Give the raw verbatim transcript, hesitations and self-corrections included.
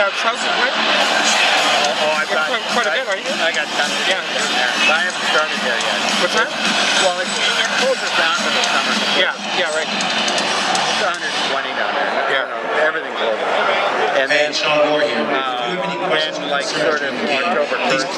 uh, trousers, right? Oh, oh I've got quite, quite a bit, right? I got tons of yeah. down there. But I haven't started there yet. What's that? Well, it, it closes down for the summer. Yeah, yeah, right. It's one hundred twenty down there. Yeah. Know, everything's over. And then, Sean Moore here. uh, when, like, sort of October first,